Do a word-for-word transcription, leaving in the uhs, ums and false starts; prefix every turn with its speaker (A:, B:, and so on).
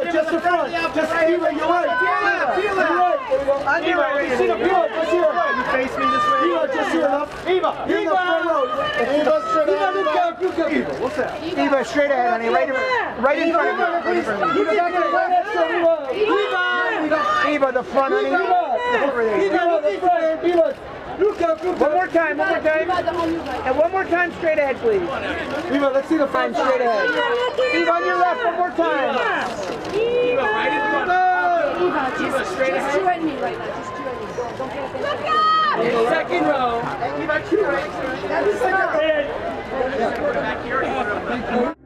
A: just the front. Just Eva, you're right. Eva, you're right. There we go. I'm Eva, right. Just here. Eva, just here. You face me this way. Eva, just here enough. Eva, you're in the front row. Eva, straight ahead. Eva, you go. Eva, what's that?
B: Eva, straight ahead, honey. Right in, right in front of you. Right in front of you.
A: Eva, back there. Right next to Eva.
B: Eva, Eva, the front, honey.
A: Eva, Eva, the front. Eva.
B: One more time, one more time. And one more time straight ahead, please.
A: Eva, let's see the front straight ahead.
B: Eva, on your left, one more time.
C: Eva, right in front. Eva, just, just you and me right now. Just you and me. Don't, don't pay attention. Look out!
B: Second row. Eva, two right.
A: Second row.